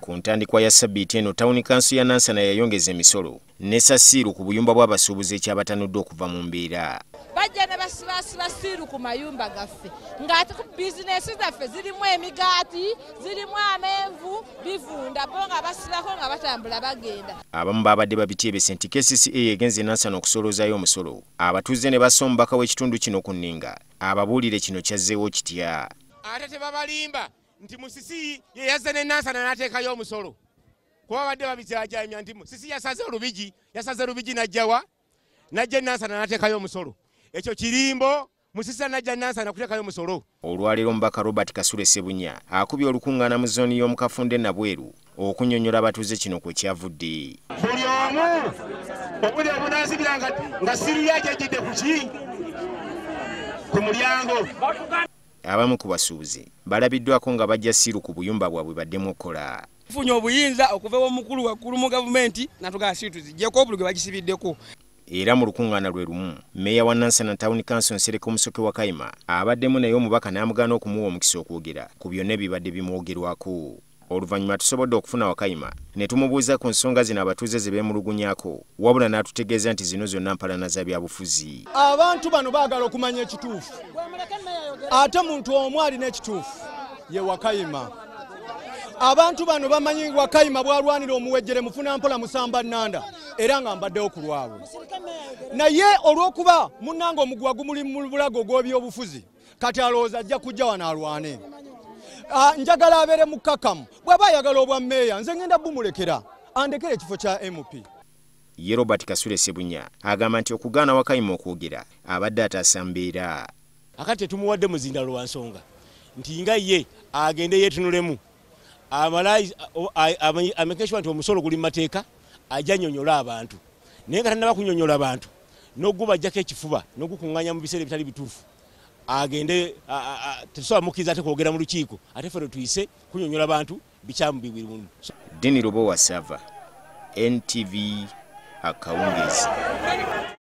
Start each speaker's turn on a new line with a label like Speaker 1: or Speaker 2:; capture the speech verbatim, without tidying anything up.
Speaker 1: Ku ntandikwa ya Ssabbiiti eno Town Council ya Nansana yayongeza emisolo ne ssasiiru ku buyumba bw'abasuubuzi ekyabatanudde okuva mu mbeera.
Speaker 2: Bajja ne basibasiba siiru ku mayumba gaffe ng'ate ku bizinesi zaffe zirimu emigaati, zirimu amenvu, bivunda bo nga basibako nga batambula bagenda.
Speaker 1: Abamu baabadde babityebeese nti K C C A egenze Nansana okusoloozayo omusolo. Abatuuze ne bassa omubaka w'ekitundu kino ku nninga ababuulire kino kyazzeewo kitya.
Speaker 3: Ate tebabalimba nti Musisi ye yazze ne Nansana n'ateekayo omusolo. Kuba badde babijaajamya nti Musisi yasaze olubigi, yasaze olubigi n'ajjawa, n'ajja Nansana n'ateekayo omusolo. Ekyo kirimbo Musisi n'ajja Nansana kuteekayo omusolo.
Speaker 1: Olwaleero Omubaka Kasule Ssebunya akubye olukungana mu zooni y'omu Kafunde Nabweru okunnyonnyola abatuuze kino kwe kyavudde.
Speaker 3: Buli omu obuli obunaasibira nga siru yajjajjidde ku ki? Ku mulyango.
Speaker 1: Abamu ku basuubuzi balabiddwako nga bajja siiru ku buyumba bwabwe baddemu okukola.
Speaker 4: Tufunye obuyinza okuva omukulu waggulu mu gavumenti n'atugamba siiru tuziggyeko obuli gwe bagisibiddeko.
Speaker 1: Era mu lukungana lwe lumu Meeya wa Nansana Town Council Nsereko Musoke wa Kayima abaddemu naye Omubaka n'amugaana okumuwa omukisa okwogera ku byonna ebibadde bimwogerwako. Oluvannyuma tusobodde okufuna Wakayima ne tumubuuza ku nsonga zino abatuuze ze beemulugunyaako, wabula n'atutegeeza nti zino zonna mpalana za byabufuzi.
Speaker 5: Abantu bano baagala okumanya ekituufu, ate muntu omu alina ekituufu ye Wakayima. Abantu bano bamanyi Wakayima bw'alwanira omuwejjere mufuna mpola musamba nnanda era nga mbaddewo ku lwabwe. Naye olw'okuba munnange omuguwa gumuli mu bulago gw'ebyobufuzi kati alowooza ajja kujja wano alwane. Uh, njagala abeere mukkakkamu bw'aba ayagala obwa Meeya nze ngenda bumulekera andekere ekifo kya M P.
Speaker 1: Ye Robert Kasule Ssebunya agamba nti okugaana Wakayima okwogera abadde ataasa mbeera.
Speaker 3: Akati tetumuwadde muzindalo wa nsonga nti nga ye agende yeetunulemu amalayi amekeshwa nti omusolo guli mu mateeka ajja nnyonnyola abantu naye nga tannaba kunnyonnyola abantu n'ogubajjako ekifuba n'ogukuŋŋaanya mu biseera ebitali bituufu agende tetusobola mukkiriza ate kwogera mu lukiiko ate ffe tuyise kunnyonnyola abantu bikyamu bibiri.
Speaker 1: Dini Robo wa Sava N T V Akawungeezi.